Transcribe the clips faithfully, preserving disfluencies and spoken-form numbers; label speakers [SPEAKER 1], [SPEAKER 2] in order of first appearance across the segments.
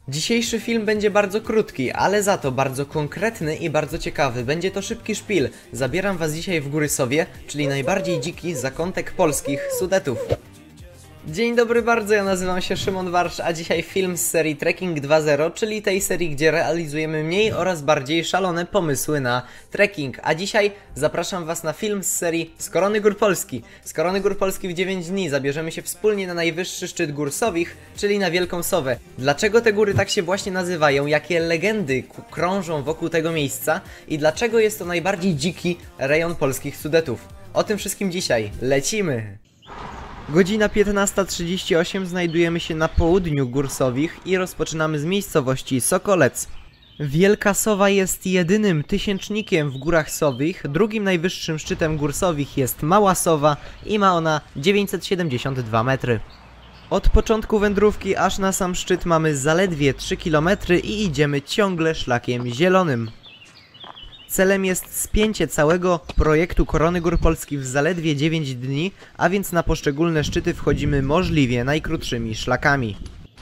[SPEAKER 1] Dzisiejszy film będzie bardzo krótki, ale za to bardzo konkretny i bardzo ciekawy. Będzie to szybki szpil. Zabieram was dzisiaj w Góry Sowie, czyli najbardziej dziki zakątek polskich Sudetów. Dzień dobry bardzo, ja nazywam się Szymon Warsz, a dzisiaj film z serii Trekking dwa zero, czyli tej serii, gdzie realizujemy mniej oraz bardziej szalone pomysły na trekking. A dzisiaj zapraszam was na film z serii Z Korony Gór Polski. Z Korony Gór Polski w dziewięć dni zabierzemy się wspólnie na najwyższy szczyt Gór Sowich, czyli na Wielką Sowę. Dlaczego te góry tak się właśnie nazywają, jakie legendy krążą wokół tego miejsca i dlaczego jest to najbardziej dziki rejon polskich Sudetów? O tym wszystkim dzisiaj. Lecimy! Godzina piętnasta trzydzieści osiem, znajdujemy się na południu Gór Sowich i rozpoczynamy z miejscowości Sokolec. Wielka Sowa jest jedynym tysięcznikiem w Górach Sowich, drugim najwyższym szczytem Gór Sowich jest Mała Sowa i ma ona dziewięćset siedemdziesiąt dwa metry. Od początku wędrówki aż na sam szczyt mamy zaledwie trzy kilometry i idziemy ciągle szlakiem zielonym. Celem jest spięcie całego projektu Korony Gór Polski w zaledwie dziewięć dni, a więc na poszczególne szczyty wchodzimy możliwie najkrótszymi szlakami.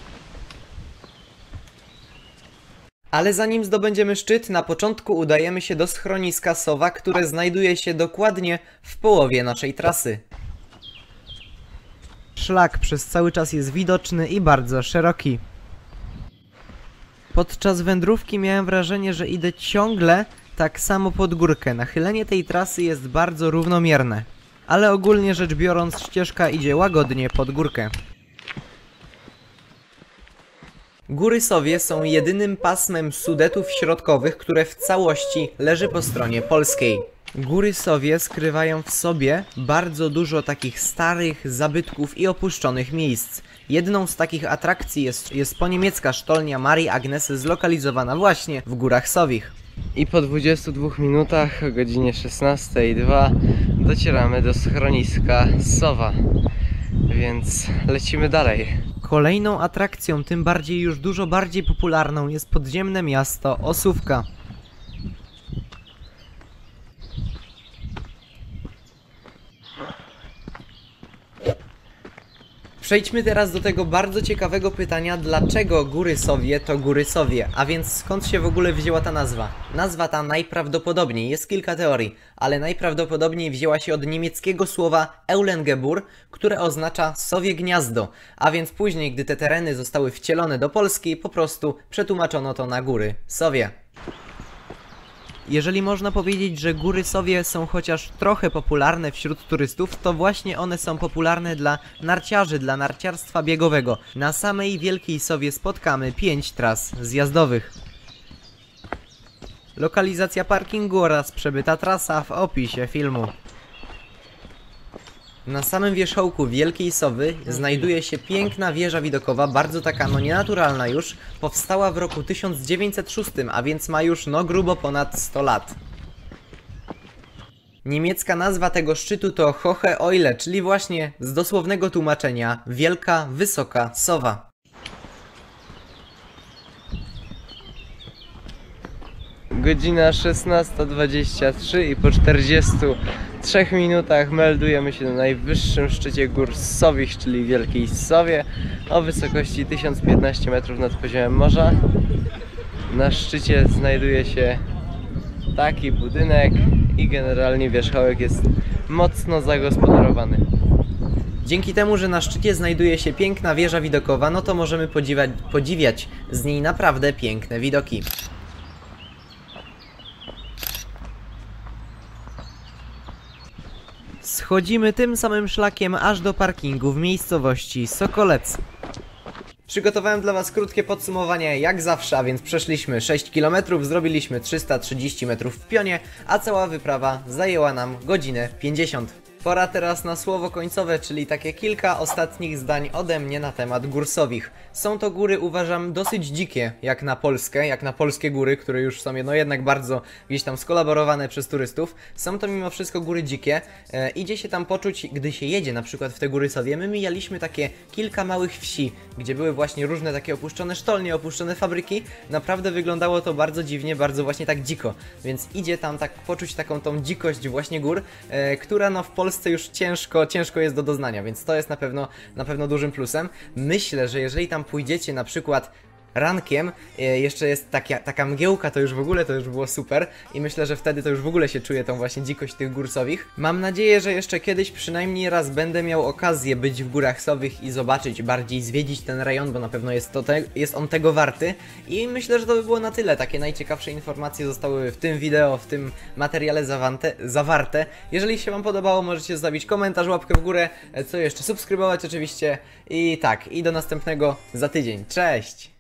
[SPEAKER 1] Ale zanim zdobędziemy szczyt, na początku udajemy się do schroniska Sowa, które znajduje się dokładnie w połowie naszej trasy. Szlak przez cały czas jest widoczny i bardzo szeroki. Podczas wędrówki miałem wrażenie, że idę ciągle tak samo pod górkę. Nachylenie tej trasy jest bardzo równomierne, ale ogólnie rzecz biorąc ścieżka idzie łagodnie pod górkę. Góry Sowie są jedynym pasmem Sudetów środkowych, które w całości leży po stronie polskiej. Góry Sowie skrywają w sobie bardzo dużo takich starych zabytków i opuszczonych miejsc. Jedną z takich atrakcji jest, jest poniemiecka sztolnia Marii Agnes, zlokalizowana właśnie w Górach Sowich.
[SPEAKER 2] I po dwudziestu dwóch minutach, o godzinie szesnastej zero dwa, docieramy do schroniska Sowa, więc lecimy dalej.
[SPEAKER 1] Kolejną atrakcją, tym bardziej już dużo bardziej popularną, jest podziemne miasto Osówka. Przejdźmy teraz do tego bardzo ciekawego pytania, dlaczego Góry Sowie to Góry Sowie, a więc skąd się w ogóle wzięła ta nazwa? Nazwa ta najprawdopodobniej, jest kilka teorii, ale najprawdopodobniej wzięła się od niemieckiego słowa Eulengebur, które oznacza sowie gniazdo, a więc później, gdy te tereny zostały wcielone do Polski, po prostu przetłumaczono to na Góry Sowie. Jeżeli można powiedzieć, że Góry Sowie są chociaż trochę popularne wśród turystów, to właśnie one są popularne dla narciarzy, dla narciarstwa biegowego. Na samej Wielkiej Sowie spotkamy pięć tras zjazdowych. Lokalizacja parkingu oraz przebyta trasa w opisie filmu. Na samym wierzchołku Wielkiej Sowy znajduje się piękna wieża widokowa, bardzo taka no nienaturalna już. Powstała w roku tysiąc dziewięćset szóstym, a więc ma już no grubo ponad sto lat. Niemiecka nazwa tego szczytu to Hohe Eule, czyli właśnie z dosłownego tłumaczenia Wielka, Wysoka Sowa.
[SPEAKER 2] Godzina szesnasta dwadzieścia trzy i po czterdziestu trzech minutach meldujemy się na najwyższym szczycie Gór Sowich, czyli Wielkiej Sowie, o wysokości tysiąc piętnaście metrów nad poziomem morza. Na szczycie znajduje się taki budynek i generalnie wierzchołek jest mocno zagospodarowany.
[SPEAKER 1] Dzięki temu, że na szczycie znajduje się piękna wieża widokowa, no to możemy podziwiać, podziwiać z niej naprawdę piękne widoki. Schodzimy tym samym szlakiem aż do parkingu w miejscowości Sokolec. Przygotowałem dla was krótkie podsumowanie jak zawsze, a więc przeszliśmy sześć kilometrów, zrobiliśmy trzysta trzydzieści metrów w pionie, a cała wyprawa zajęła nam godzinę pięćdziesiąt. Pora teraz na słowo końcowe, czyli takie kilka ostatnich zdań ode mnie na temat Gór Sowich. Są to góry, uważam, dosyć dzikie, jak na Polskę, jak na polskie góry, które już są no jednak bardzo gdzieś tam skolaborowane przez turystów. Są to mimo wszystko góry dzikie. E, idzie się tam poczuć, gdy się jedzie na przykład w te Góry Sowie. My mijaliśmy takie kilka małych wsi, gdzie były właśnie różne takie opuszczone sztolnie, opuszczone fabryki. Naprawdę wyglądało to bardzo dziwnie, bardzo właśnie tak dziko. Więc idzie tam tak poczuć taką tą dzikość właśnie gór, e, która no w Polsce już ciężko, ciężko jest do doznania, więc to jest na pewno, na pewno dużym plusem. Myślę, że jeżeli tam pójdziecie na przykład rankiem e, jeszcze jest taka, taka mgiełka, to już w ogóle to już było super i myślę, że wtedy to już w ogóle się czuje tą właśnie dzikość tych gór sowich. Mam nadzieję, że jeszcze kiedyś przynajmniej raz będę miał okazję być w górach sowich i zobaczyć, bardziej zwiedzić ten rejon, bo na pewno jest, to te, jest on tego warty i myślę, że to by było na tyle. Takie najciekawsze informacje zostały w tym wideo, w tym materiale zawarte, zawarte. Jeżeli się wam podobało, możecie zostawić komentarz, łapkę w górę, co jeszcze, subskrybować oczywiście i tak, i do następnego za tydzień. Cześć!